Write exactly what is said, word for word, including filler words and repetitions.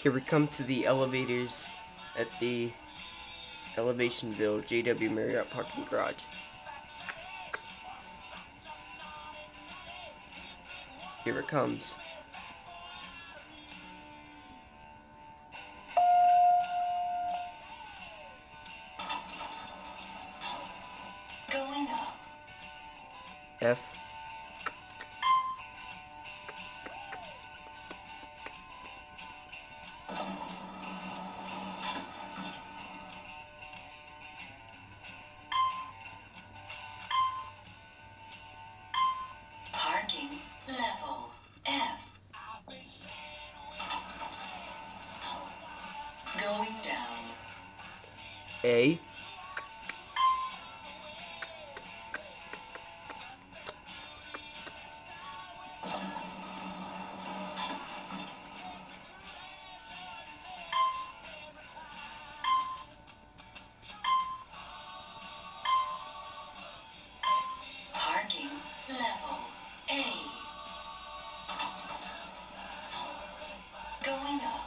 Here we come to the elevators at the Elevationville J W Marriott parking garage. Here it comes. Going up. F. Parking level F. Going down. A. Parking level A. Going up.